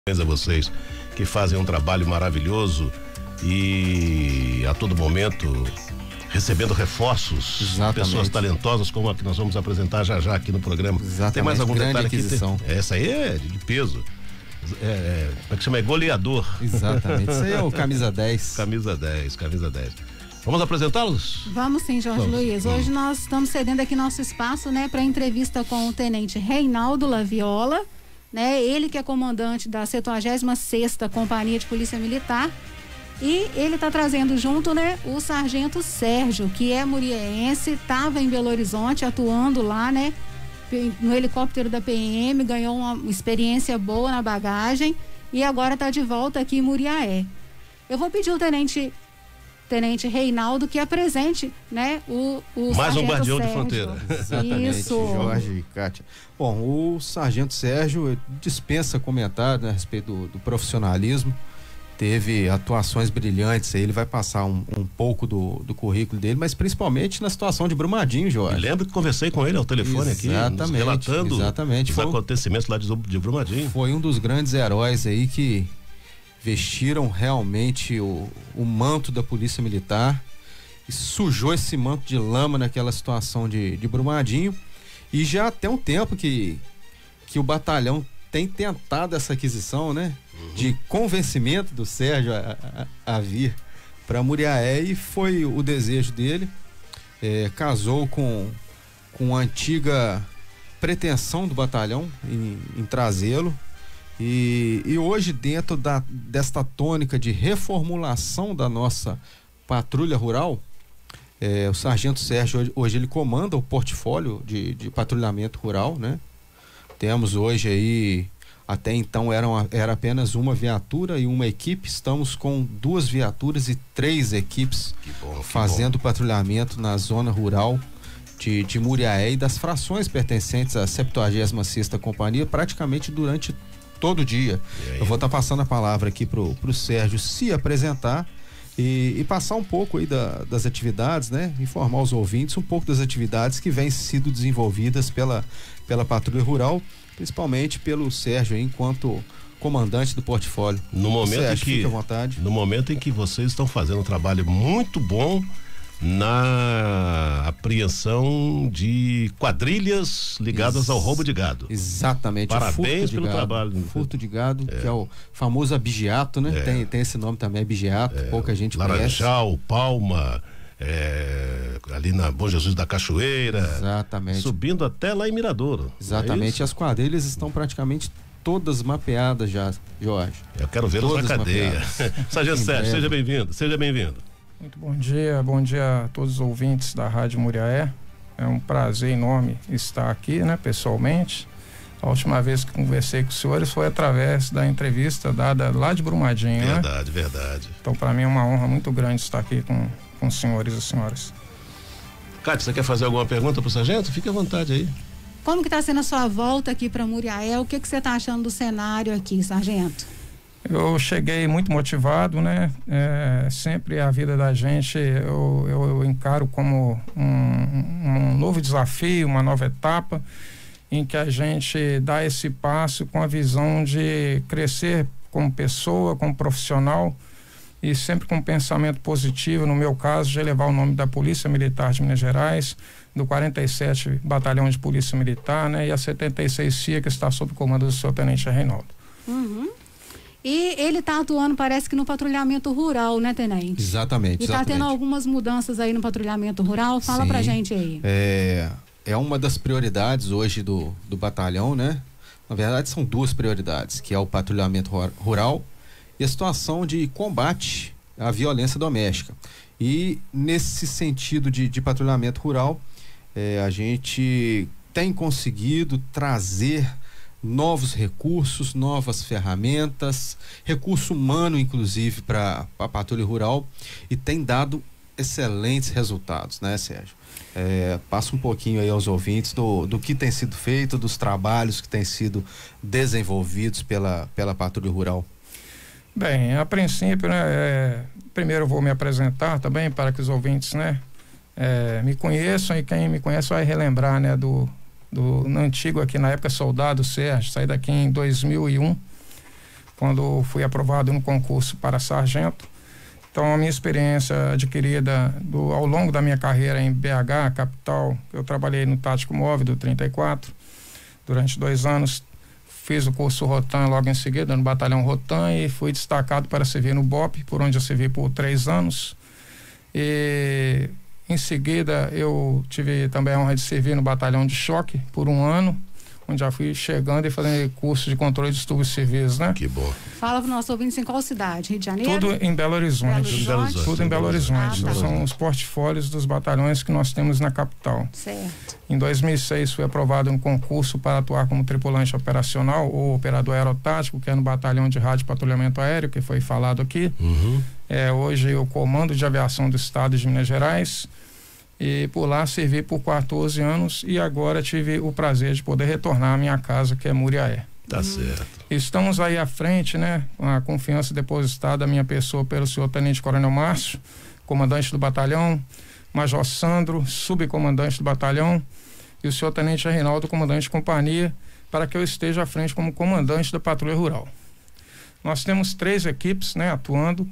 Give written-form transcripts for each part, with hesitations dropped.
A vocês que fazem um trabalho maravilhoso e a todo momento recebendo reforços. Exatamente. Pessoas talentosas como a que nós vamos apresentar já aqui no programa. Exatamente. Tem mais algum detalhe aqui? Essa aí é de peso. Como é que chama? É goleador. Exatamente. Isso aí é o camisa 10. Camisa 10. Vamos apresentá-los? Vamos sim, Jorge Luiz. Hoje nós estamos cedendo aqui nosso espaço, né, para entrevista com o tenente Reinaldo Laviola, né? Ele que é comandante da 76ª Companhia de Polícia Militar, e ele está trazendo junto, né, o sargento Sérgio, que é muriense, estava em Belo Horizonte atuando lá, né, no helicóptero da PM, ganhou uma experiência boa na bagagem e agora está de volta aqui em Muriaé. Eu vou pedir o tenente Reinaldo que apresente, né, o mais um guardião Sérgio. de fronteira. Exatamente. Isso. Jorge e Kátia. Bom, o sargento Sérgio dispensa comentário, né, a respeito do profissionalismo. Teve atuações brilhantes aí, ele vai passar um pouco do currículo dele, mas principalmente na situação de Brumadinho, Jorge. Eu lembro que conversei com ele ao telefone aqui, relatando os acontecimentos lá de Brumadinho. Foi um dos grandes heróis aí que vestiram realmente o manto da Polícia Militar e sujou esse manto de lama naquela situação de Brumadinho, e já tem um tempo que o batalhão tem tentado essa aquisição, né? De convencimento do Sérgio a vir para Muriaé, e foi o desejo dele. Casou com a antiga pretensão do batalhão em trazê-lo. E hoje, dentro desta tônica de reformulação da nossa patrulha rural, o sargento Sérgio hoje ele comanda o portfólio de patrulhamento rural, né? Temos hoje aí, até então era apenas uma viatura e uma equipe, estamos com 2 viaturas e 3 equipes fazendo patrulhamento na zona rural de Muriaé e das frações pertencentes à 76ª Companhia, praticamente durante todo o dia. Eu vou estar passando a palavra aqui pro Sérgio se apresentar e passar um pouco aí das atividades, né? Informar os ouvintes um pouco das atividades que vêm sido desenvolvidas pela Patrulha Rural, principalmente pelo Sérgio aí, enquanto comandante do portfólio. Sérgio, fique à vontade. No momento em que vocês estão fazendo um trabalho muito bom na apreensão de quadrilhas ligadas ao roubo de gado. Exatamente. Parabéns pelo trabalho. Furto de gado, que é o famoso abigeato, né? Tem esse nome também, abigeato, pouca gente Laranjal, conhece. Palma, ali na Bom Jesus da Cachoeira. Exatamente. Subindo até lá em Miradouro. Exatamente. As quadrilhas estão praticamente todas mapeadas já, Jorge. Eu quero vê-las na cadeia. Sargento Sérgio, seja bem-vindo. Muito bom dia a todos os ouvintes da Rádio Muriaé. É um prazer enorme estar aqui, né, pessoalmente. A última vez que conversei com os senhores foi através da entrevista dada lá de Brumadinho, Verdade. Então, para mim é uma honra muito grande estar aqui com os senhores e senhoras. Kátia, você quer fazer alguma pergunta pro sargento? Fique à vontade aí. Como que está sendo a sua volta aqui para Muriaé? O que você está achando do cenário aqui, sargento? Eu cheguei muito motivado, né? Sempre a vida da gente eu encaro como um novo desafio, uma nova etapa em que a gente dá esse passo com a visão de crescer como pessoa, como profissional, e sempre com um pensamento positivo, no meu caso, de elevar o nome da Polícia Militar de Minas Gerais, do 47 Batalhão de Polícia Militar, né? E a 76 CIA, que está sob o comando do seu tenente Reinaldo. E ele está atuando, parece que no patrulhamento rural, né, tenente? Exatamente. E está tendo algumas mudanças aí no patrulhamento rural. Fala pra gente aí. É uma das prioridades hoje do batalhão, né? Na verdade, são 2 prioridades, que é o patrulhamento rural e a situação de combate à violência doméstica. E nesse sentido de patrulhamento rural, a gente tem conseguido trazer novos recursos, novas ferramentas, recurso humano inclusive para a patrulha rural, e tem dado excelentes resultados, né, Sérgio? Passa um pouquinho aí aos ouvintes do que tem sido feito, dos trabalhos que têm sido desenvolvidos pela patrulha rural. Bem, a princípio, né, primeiro eu vou me apresentar também para que os ouvintes, né, me conheçam, e quem me conhece vai relembrar, né, do antigo aqui na época, soldado Sérgio. Saí daqui em 2001 quando fui aprovado no concurso para sargento. Então, a minha experiência adquirida ao longo da minha carreira em BH, capital, eu trabalhei no Tático Móvel do 34 durante 2 anos. Fiz o curso Rotan logo em seguida, no batalhão Rotan, e fui destacado para servir no BOP, por onde eu servi por 3 anos. E em seguida eu tive também a honra de servir no batalhão de choque por 1 ano, onde já fui chegando e fazendo curso de controle de distúrbios civis, né? Que bom. Fala para o nosso ouvinte em qual cidade? Rio de Janeiro? Tudo em Belo Horizonte. Tudo em Belo Horizonte. Tá. São os portfólios dos batalhões que nós temos na capital. Certo. Em 2006 fui aprovado um concurso para atuar como tripulante operacional ou operador aerotático, que é no batalhão de rádio e patrulhamento aéreo, que foi falado aqui. Hoje eu comando de aviação do estado de Minas Gerais. E por lá servi por 14 anos e agora tive o prazer de poder retornar à minha casa, que é Muriaé. Tá certo. Estamos aí à frente, né? A confiança depositada à minha pessoa pelo senhor Tenente Coronel Márcio, comandante do batalhão, Major Sandro, subcomandante do batalhão, e o senhor Tenente Reinaldo, comandante de companhia, para que eu esteja à frente como comandante da Patrulha Rural. Nós temos 3 equipes, né, atuando,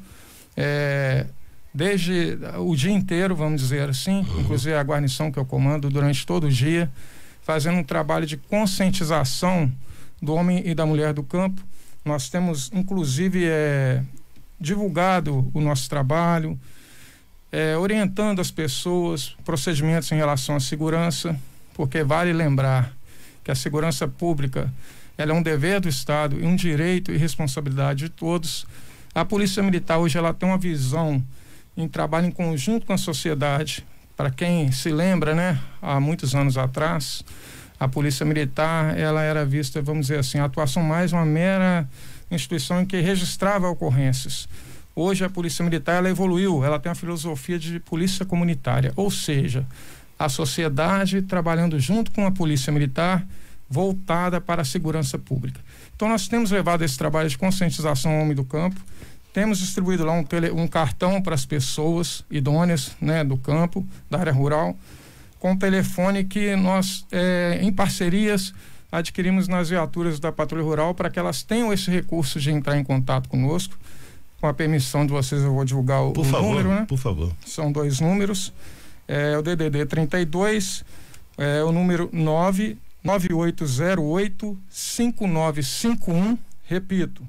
desde o dia inteiro, vamos dizer assim, inclusive a guarnição que eu comando durante todo o dia, fazendo um trabalho de conscientização do homem e da mulher do campo. Nós temos, inclusive, divulgado o nosso trabalho, orientando as pessoas, procedimentos em relação à segurança, porque vale lembrar que a segurança pública ela é um dever do Estado e um direito e responsabilidade de todos. A Polícia Militar hoje ela tem uma visão em trabalho em conjunto com a sociedade. Para quem se lembra, né, há muitos anos atrás, a Polícia Militar, ela era vista, vamos dizer assim, a atuação mais uma mera instituição em que registrava ocorrências. Hoje a Polícia Militar, ela evoluiu, ela tem a filosofia de polícia comunitária, ou seja, a sociedade trabalhando junto com a Polícia Militar, voltada para a segurança pública. Então nós temos levado esse trabalho de conscientização ao homem do campo. Temos distribuído lá um cartão para as pessoas idôneas, né, do campo, da área rural, com um telefone que nós, em parcerias, adquirimos nas viaturas da Patrulha Rural para que elas tenham esse recurso de entrar em contato conosco. Com a permissão de vocês, eu vou divulgar o número, né? Por favor. São 2 números. O DDD 32, o número 99808-5951, repito,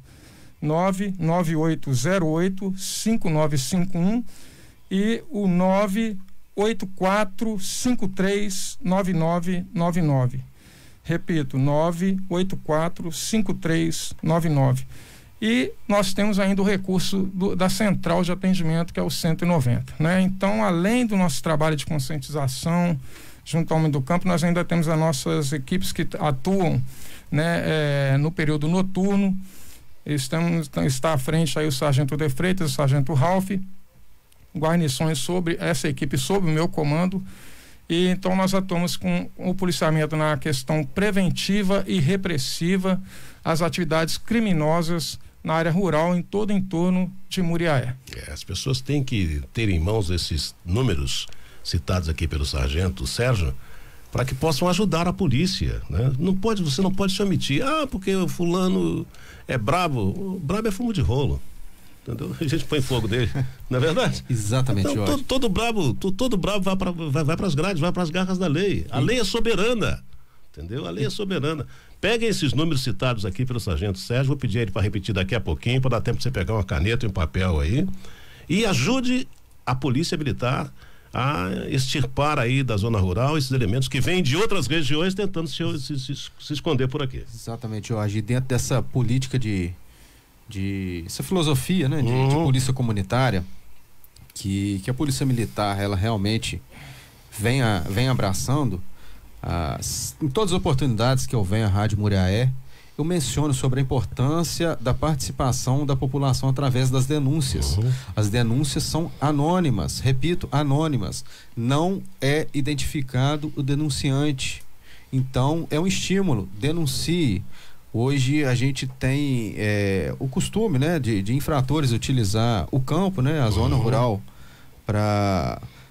99808-5951 e o 984539999. Repito, 984539999. E nós temos ainda o recurso da central de atendimento, que é o 190, né? Então, além do nosso trabalho de conscientização junto ao homem do campo, nós ainda temos as nossas equipes que atuam, né, no período noturno. Está à frente aí o Sargento De Freitas, o Sargento Ralph, guarnições sobre essa equipe, sob o meu comando. E então nós atuamos com o policiamento na questão preventiva e repressiva às atividades criminosas na área rural, em todo o entorno de Muriaé. As pessoas têm que ter em mãos esses números citados aqui pelo Sargento Sérgio, para que possam ajudar a polícia, né? Você não pode se omitir, porque o fulano é brabo. O brabo é fumo de rolo, entendeu? A gente põe fogo dele, não é verdade? Exatamente, então, todo brabo vai para as grades, vai para as garras da lei. A lei é soberana, entendeu? A lei é soberana. Peguem esses números citados aqui pelo Sargento Sérgio, vou pedir ele para repetir daqui a pouquinho, para dar tempo de você pegar uma caneta e um papel aí, e ajude a Polícia Militar a extirpar aí da zona rural esses elementos que vêm de outras regiões tentando se esconder por aqui. Exatamente, Jorge. Dentro dessa política essa filosofia, né, de polícia comunitária, que a Polícia Militar, ela realmente vem abraçando, em todas as oportunidades que eu venho à Rádio Muriaé, eu menciono sobre a importância da participação da população através das denúncias. As denúncias são anônimas, repito, anônimas. Não é identificado o denunciante. Então, é um estímulo, denuncie. Hoje a gente tem o costume, né, de infratores utilizar o campo, né, a zona rural, para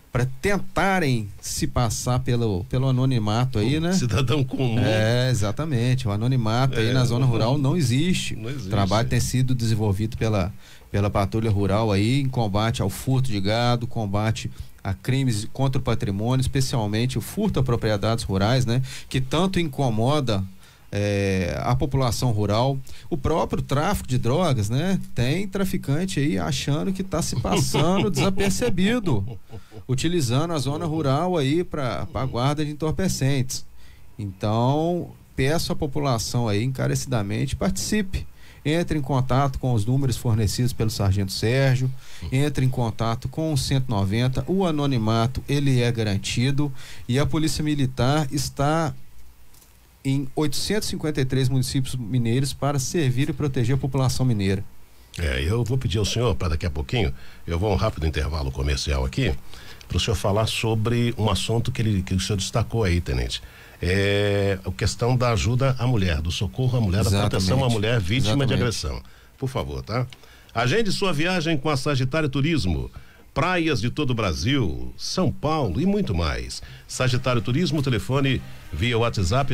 para tentarem se passar pelo anonimato aí, né? Cidadão comum. Exatamente. O anonimato aí na zona rural não existe. Não existe. O trabalho tem sido desenvolvido pela patrulha rural aí em combate ao furto de gado, combate a crimes contra o patrimônio, especialmente o furto a propriedades rurais, né? Que tanto incomoda a população rural. O próprio tráfico de drogas, né? Tem traficante aí achando que está se passando desapercebido, utilizando a zona rural aí para a guarda de entorpecentes. Então, peço à população aí encarecidamente, participe. Entre em contato com os números fornecidos pelo Sargento Sérgio, entre em contato com o 190, o anonimato ele é garantido e a Polícia Militar está em 853 municípios mineiros para servir e proteger a população mineira. Eu vou pedir ao senhor para daqui a pouquinho, eu vou a um rápido intervalo comercial aqui, para o senhor falar sobre um assunto que o senhor destacou aí, tenente. A questão da ajuda à mulher, do socorro à mulher, da proteção à mulher vítima de agressão. Por favor, tá? Agende sua viagem com a Sagitário Turismo. Praias de todo o Brasil, São Paulo e muito mais. Sagitário Turismo, telefone via WhatsApp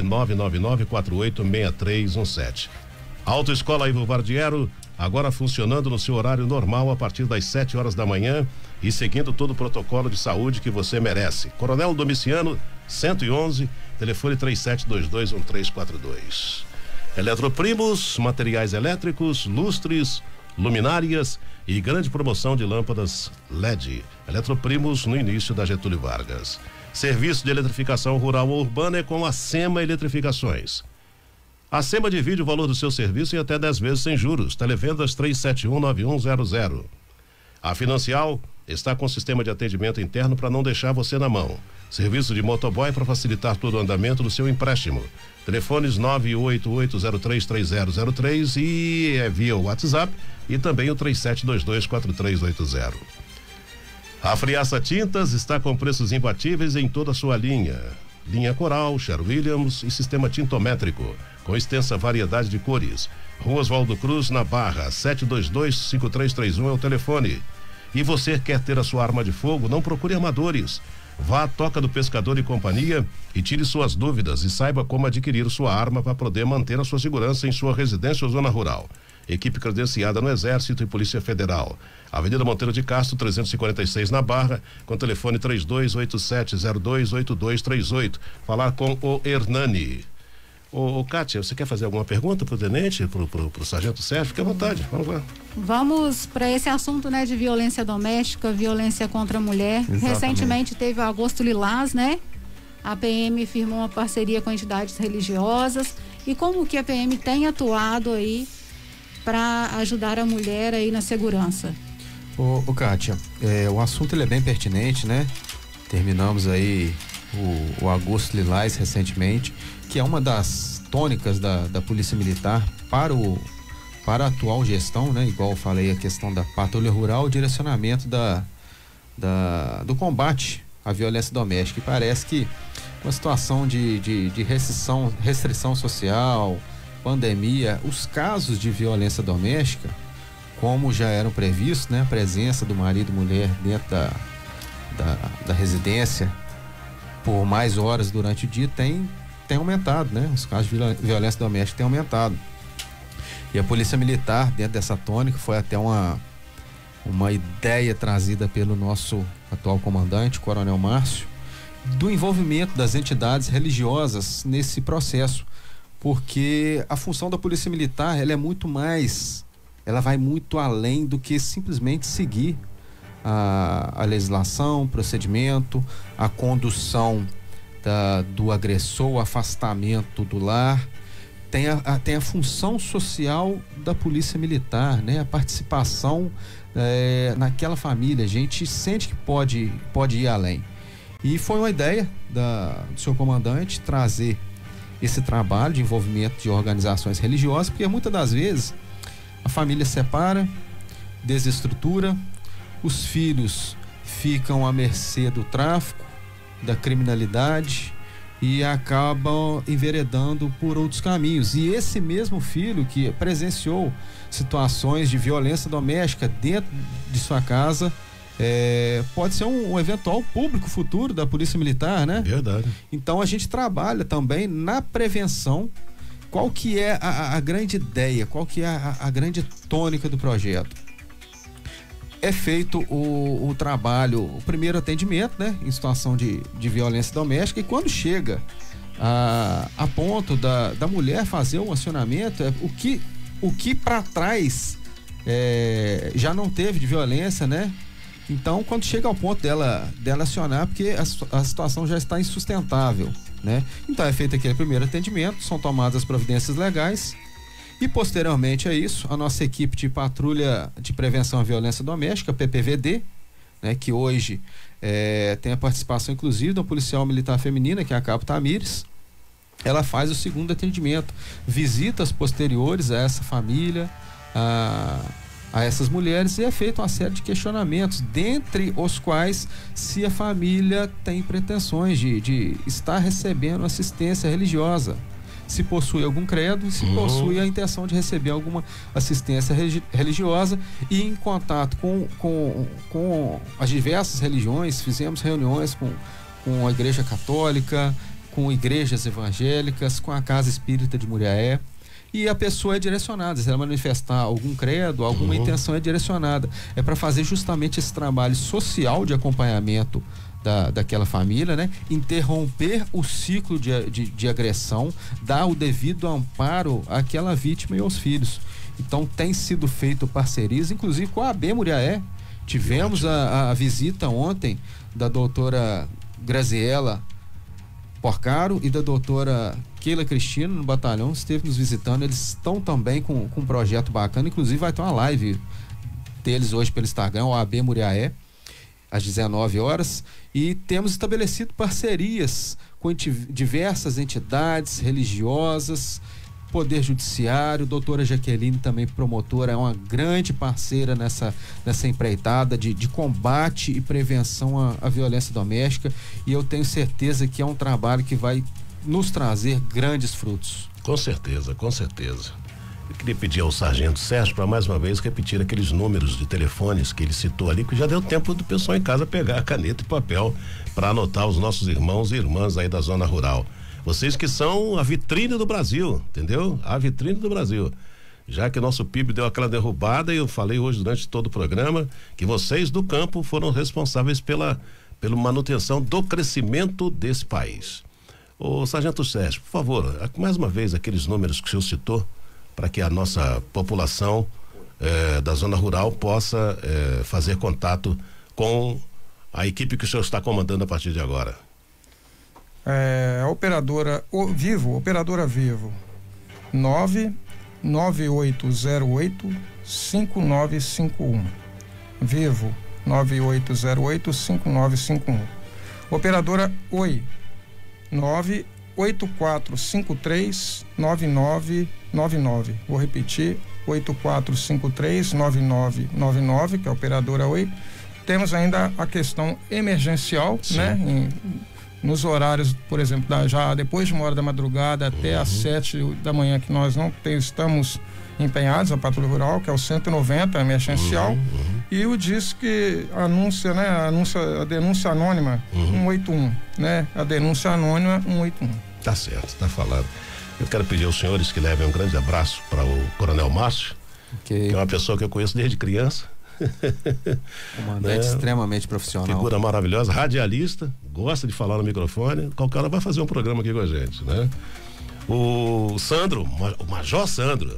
999486317. Autoescola Ivo Vardiero, agora funcionando no seu horário normal a partir das 7 horas da manhã e seguindo todo o protocolo de saúde que você merece. Coronel Domiciano, 111, telefone 37221342. Eletroprimos, materiais elétricos, lustres, luminárias e grande promoção de lâmpadas LED. Eletroprimos no início da Getúlio Vargas. Serviço de eletrificação rural ou urbana é com a SEMA Eletrificações. A SEMA divide o valor do seu serviço em até 10 vezes sem juros. Televendas 3719100. A Financial está com sistema de atendimento interno para não deixar você na mão. Serviço de motoboy para facilitar todo o andamento do seu empréstimo. Telefones 988033003 e via WhatsApp e também o 37224380. A Friaça Tintas está com preços imbatíveis em toda a sua linha. Linha Coral, Sherwin-Williams e sistema tintométrico, com extensa variedade de cores. Rua Oswaldo Cruz, na Barra, 722-5331 é o telefone. E você quer ter a sua arma de fogo? Não procure armadores. Vá à Toca do Pescador e Companhia e tire suas dúvidas e saiba como adquirir sua arma para poder manter a sua segurança em sua residência ou zona rural. Equipe credenciada no Exército e Polícia Federal. Avenida Monteiro de Castro, 346 na Barra, com telefone 3287028238. Falar com o Hernani. Kátia, você quer fazer alguma pergunta pro tenente, pro sargento Sérgio? Fique à vontade, vamos lá. Vamos para esse assunto, né, de violência doméstica, violência contra a mulher. Exatamente. Recentemente teve o Agosto Lilás, né? A PM firmou uma parceria com entidades religiosas. E como que a PM tem atuado aí para ajudar a mulher aí na segurança? Kátia, o assunto ele é bem pertinente, né? Terminamos aí o Agosto Lilás recentemente, que é uma das tônicas da Polícia Militar para a atual gestão, né? Igual eu falei, a questão da patrulha rural, o direcionamento do combate à violência doméstica. E parece que uma situação de restrição social, pandemia, os casos de violência doméstica, como já eram previstos, né? A presença do marido e mulher dentro da residência por mais horas durante o dia tem aumentado, né? Os casos de violência doméstica têm aumentado. E a Polícia Militar, dentro dessa tônica, foi até uma ideia trazida pelo nosso atual comandante, Coronel Márcio, do envolvimento das entidades religiosas nesse processo, porque a função da Polícia Militar, ela vai muito além do que simplesmente seguir a legislação, o procedimento, a condução do agressor, o afastamento do lar. Tem a função social da Polícia Militar, né? A participação naquela família. A gente sente que pode ir além. E foi uma ideia do seu comandante trazer esse trabalho de envolvimento de organizações religiosas, porque muitas das vezes a família separa, desestrutura, os filhos ficam à mercê do tráfico, da criminalidade e acabam enveredando por outros caminhos. E esse mesmo filho que presenciou situações de violência doméstica dentro de sua casa, pode ser um eventual público futuro da Polícia Militar, né? Verdade. Então a gente trabalha também na prevenção. Qual que é a grande ideia, qual que é a grande tônica do projeto? É feito o trabalho, o primeiro atendimento, né, em situação de violência doméstica, e quando chega a ponto da mulher fazer um acionamento, o que para trás já não teve de violência, né? Então, quando chega ao ponto dela acionar, porque a situação já está insustentável, né? Então, é feito aquele primeiro atendimento, são tomadas as providências legais e, posteriormente a isso, a nossa equipe de patrulha de prevenção à violência doméstica, PPVD, né? Que hoje tem a participação, inclusive, da policial militar feminina, que é a Cabo Tamires. Ela faz o segundo atendimento, visitas posteriores a essa família, a essas mulheres, e é feita uma série de questionamentos, dentre os quais se a família tem pretensões de estar recebendo assistência religiosa, se possui algum credo, se possui a intenção de receber alguma assistência religiosa, e em contato com as diversas religiões, fizemos reuniões com a Igreja Católica, com igrejas evangélicas, com a Casa Espírita de Muriaé, e a pessoa é direcionada, se ela manifestar algum credo, alguma intenção é direcionada. É para fazer justamente esse trabalho social de acompanhamento daquela família, né? Interromper o ciclo de agressão, dar o devido amparo àquela vítima e aos filhos. Então tem sido feito parcerias, inclusive com a AB Muriaé. Tivemos a visita ontem da doutora Graziela Porcaro e da doutora Keila Cristina no batalhão, esteve nos visitando. Eles estão também com um projeto bacana, inclusive vai ter uma live deles hoje pelo Instagram, o AB Muriaé, às 19 horas, e temos estabelecido parcerias com diversas entidades religiosas, Poder Judiciário. Doutora Jaqueline, também promotora, é uma grande parceira nessa empreitada de combate e prevenção à violência doméstica, e eu tenho certeza que é um trabalho que vai nos trazer grandes frutos. Com certeza, com certeza. Eu queria pedir ao Sargento Sérgio para mais uma vez repetir aqueles números de telefones que ele citou ali, que já deu tempo do pessoal em casa pegar caneta e papel para anotar os nossos irmãos e irmãs aí da zona rural. Vocês que são a vitrine do Brasil, entendeu? A vitrine do Brasil. Já que nosso PIB deu aquela derrubada, e eu falei hoje durante todo o programa que vocês do campo foram responsáveis pela manutenção do crescimento desse país. Ô Sargento Sérgio, por favor, mais uma vez aqueles números que o senhor citou, para que a nossa população da zona rural possa fazer contato com a equipe que o senhor está comandando a partir de agora. A operadora Vivo 99808-5951. Vivo 9808-5951. Operadora Oi 98453-9999. Vou repetir, 8453-9999, que é a operadora Oi. Temos ainda a questão emergencial, sim, né? Nos horários, por exemplo, já depois de 1h da madrugada até às 7 da manhã, que nós não estamos empenhados, a Patrulha Rural, que é o 190 emergencial, e o Disque anúncia, né? A denúncia anônima 181, né? A denúncia anônima 181. Tá certo, tá falado. Eu quero pedir aos senhores que levem um grande abraço para o Coronel Márcio, que é uma pessoa que eu conheço desde criança. Comandante extremamente profissional. Figura maravilhosa, radialista, gosta de falar no microfone. Qualquer hora vai fazer um programa aqui com a gente, né? O Sandro, o Major Sandro,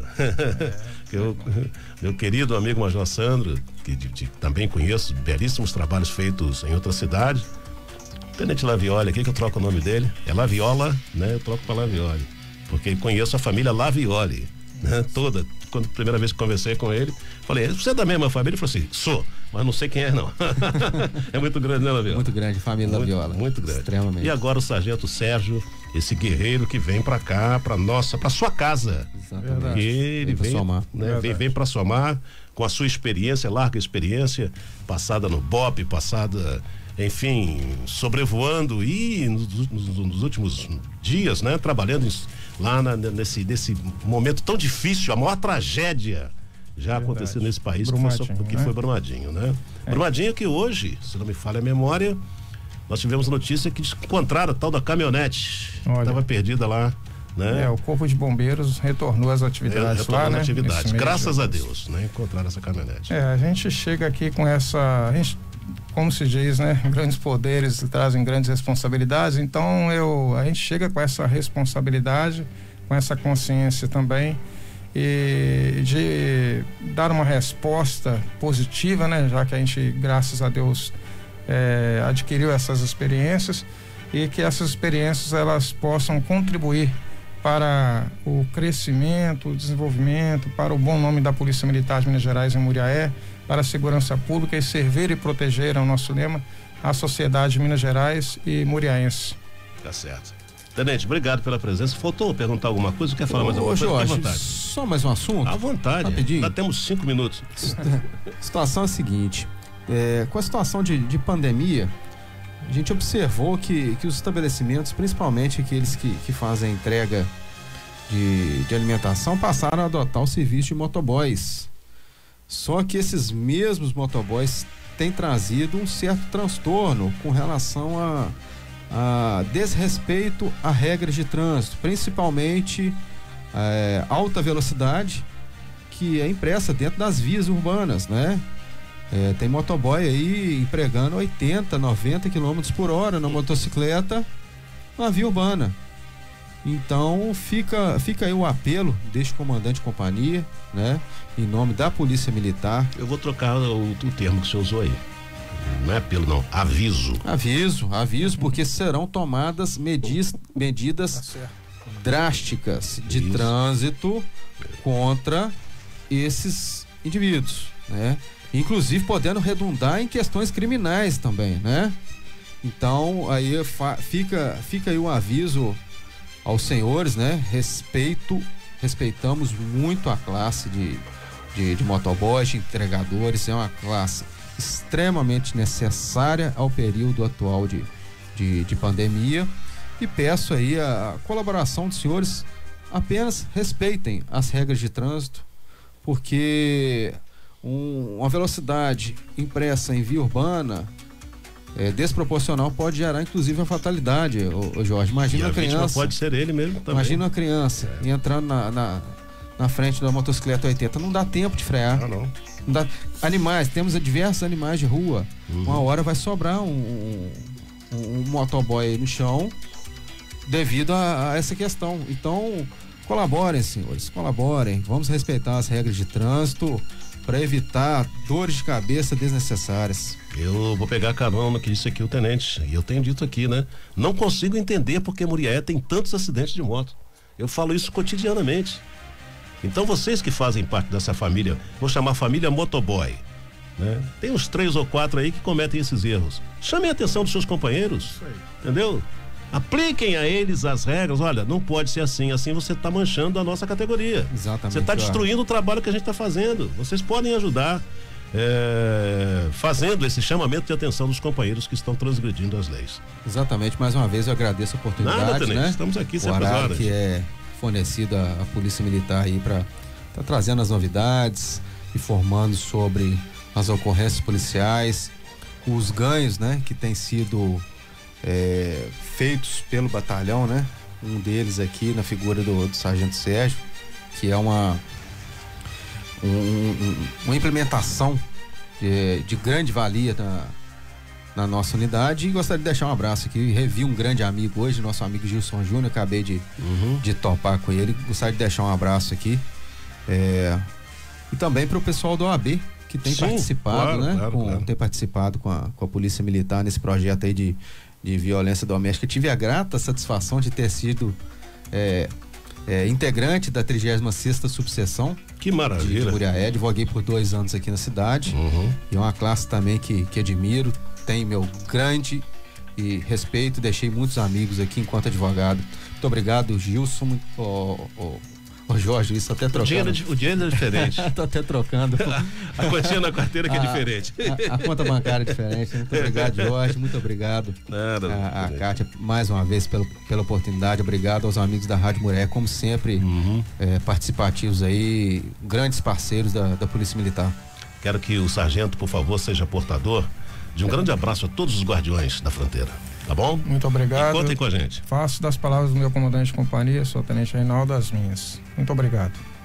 meu querido amigo Major Sandro, que também conheço, belíssimos trabalhos feitos em outra cidade. Tenente Lavioli aqui, que eu troco o nome dele, é Laviola, né? Eu troco para Lavioli, porque conheço a família Lavioli, né? Toda. Quando a primeira vez que conversei com ele, falei, você é da mesma família? Ele falou assim, sou, mas não sei quem é não. É muito grande, né, Laviola? Muito grande, família Laviola. Muito grande. Extremamente. E agora o Sargento Sérgio, esse guerreiro que vem pra cá, pra sua casa. Exatamente. Ele vem pra somar com a sua experiência, larga experiência, passada no BOP, passada, enfim, sobrevoando e nos últimos dias, né, trabalhando lá nesse momento tão difícil, a maior tragédia já aconteceu nesse país, Brumadinho, foi Brumadinho, né? Brumadinho que hoje, se não me falha a memória, nós tivemos notícia que encontraram a tal da caminhonete que estava perdida lá, né? O Corpo de Bombeiros retornou às atividades lá, né? Atividades, graças a Deus, né? Encontraram essa caminhonete. A gente chega aqui com essa... como se diz, né? Grandes poderes trazem grandes responsabilidades, então a gente chega com essa responsabilidade, com essa consciência também, e de dar uma resposta positiva, né? Já que a gente, graças a Deus, adquiriu essas experiências, e que essas experiências elas possam contribuir para o crescimento, o desenvolvimento, para o bom nome da Polícia Militar de Minas Gerais em Muriaé, para a segurança pública e servir e proteger, é o nosso lema, a sociedade de Minas Gerais e muriaense. Tá certo. Tenente, obrigado pela presença. Faltou perguntar alguma coisa? Quer falar mais alguma coisa? Jorge, à vontade. Só mais um assunto? À vontade. Rapidinho. Ainda temos 5 minutos. A situação é a seguinte, com a situação de pandemia, a gente observou que os estabelecimentos, principalmente aqueles que fazem entrega de alimentação, passaram a adotar o serviço de motoboys. Só que esses mesmos motoboys têm trazido um certo transtorno com relação a desrespeito a regras de trânsito, principalmente alta velocidade, que é impressa dentro das vias urbanas, né? Tem motoboy aí empregando 80, 90 km por hora na motocicleta na via urbana. Então fica aí o apelo deste comandante de companhia, né? Em nome da Polícia Militar. Eu vou trocar o termo que o senhor usou aí. Não é apelo, não. Aviso, porque serão tomadas medidas drásticas de trânsito contra esses indivíduos, né? Inclusive podendo redundar em questões criminais também, né? Então aí fica aí o aviso aos senhores, né? Respeitamos muito a classe de motoboys, de entregadores, é uma classe extremamente necessária ao período atual de pandemia, e peço aí a colaboração dos senhores, apenas respeitem as regras de trânsito, porque uma velocidade impressa em via urbana desproporcional pode gerar inclusive a fatalidade, Jorge. Imagina uma criança, pode ser ele mesmo também. Imagina uma criança entrando na frente da motocicleta 80, não dá tempo de frear. Não dá. Animais, temos diversos animais de rua. Uma hora vai sobrar um motoboy aí no chão devido a essa questão. Então, colaborem, senhores, colaborem. Vamos respeitar as regras de trânsito para evitar dores de cabeça desnecessárias. Eu vou pegar carona no que disse aqui o tenente, e eu tenho dito aqui, né? Não consigo entender porque Muriaé tem tantos acidentes de moto. Eu falo isso cotidianamente. Então vocês que fazem parte dessa família, vou chamar família motoboy, né? Tem uns 3 ou 4 aí que cometem esses erros. Chamem a atenção dos seus companheiros, entendeu? Apliquem a eles as regras. Olha, não pode ser assim você está manchando a nossa categoria. Exatamente. Você está destruindo o trabalho que a gente está fazendo. Vocês podem ajudar fazendo esse chamamento de atenção dos companheiros que estão transgredindo as leis. Exatamente. Mais uma vez eu agradeço a oportunidade. Nada, tenente, né? Estamos aqui sempre às horas. Que é fornecido à Polícia Militar aí para tá trazendo as novidades, informando sobre as ocorrências policiais, os ganhos, né, que tem sido feitos pelo batalhão, né? Um deles aqui na figura do Sargento Sérgio, que é uma implementação de grande valia na nossa unidade. E gostaria de deixar um abraço aqui, revi um grande amigo hoje, nosso amigo Gilson Júnior, acabei de topar com ele, gostaria de deixar um abraço aqui e também para o pessoal do OAB que tem participado, tem participado com a Polícia Militar nesse projeto aí de violência doméstica. Eu tive a grata satisfação de ter sido integrante da 36ª subseção. Que maravilha. De Muriaé, advoguei por 2 anos aqui na cidade. E é uma classe também que admiro, tem meu grande respeito, deixei muitos amigos aqui enquanto advogado. Muito obrigado, Gilson, Ô Jorge, isso até trocando. O dinheiro é diferente. Tô até trocando. A quantia na carteira que é diferente. A conta bancária é diferente. Muito obrigado, Jorge. Muito obrigado. Nada. A Kátia, mais uma vez, pela oportunidade. Obrigado aos amigos da Rádio Muré, como sempre, participativos aí, grandes parceiros da Polícia Militar. Quero que o sargento, por favor, seja portador de um grande abraço a todos os guardiões da fronteira. Tá bom? Muito obrigado. E contem com a gente. Faço das palavras do meu comandante de companhia, sou o Tenente Reinaldo, as minhas. Muito obrigado.